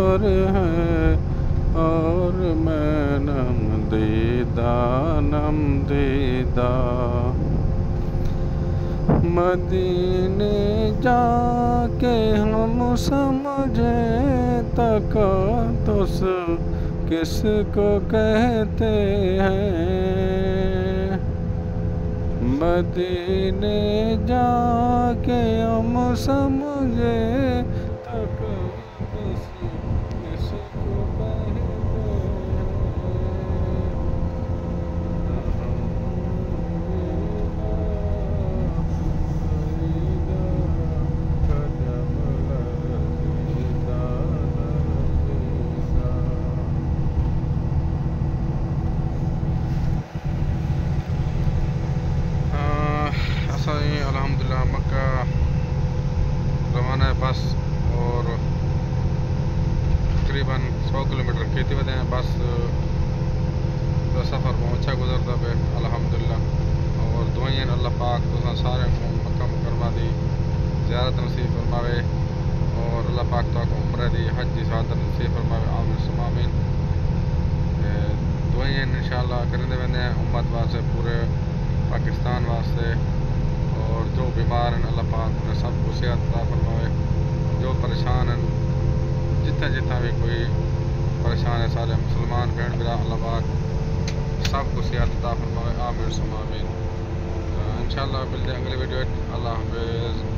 और है और मैं नमदीदा मदीने जाके हम समझे तक़द्दुस किसको कहते हैं। मदीने जाके हम समझे तक़द्दुस किसको कहते हैं। अल्हम्दुलिल्लाह मक्का रवाना है बस और तकरीबन 100 किलोमीटर खेती वधे हैं बस का सफ़र बहुत अच्छा गुजरता पे अल्हम्दुलिल्लाह। और दुआएं अल्लाह पाक तो सारे मक्का मुकरमा दी ज़ियारत नसीब फरमावे और अल्लाह पाक तो उम्र दी हज की सआदत नसीब फरमावे आमीन सुम्मा आमीन। दुआएं इंशाअल्लाह करते वेंदे हैं उम्मत वास्ते पूरे पाकिस्तान वास्ते और जो बीमार हैं अल्लाह पाक उन्हें सबको सेहत अता फरमावे। जो परेशान हैं जितना जितना भी कोई परेशान है सारे मुसलमान बहन भरा अल्लाह पाक सबको सेहत अता फरमावे आमीन सुम्मा आमीन। इंशाअल्लाह मिलते हैं अगले वीडियो। अल्लाह हाफ़िज़।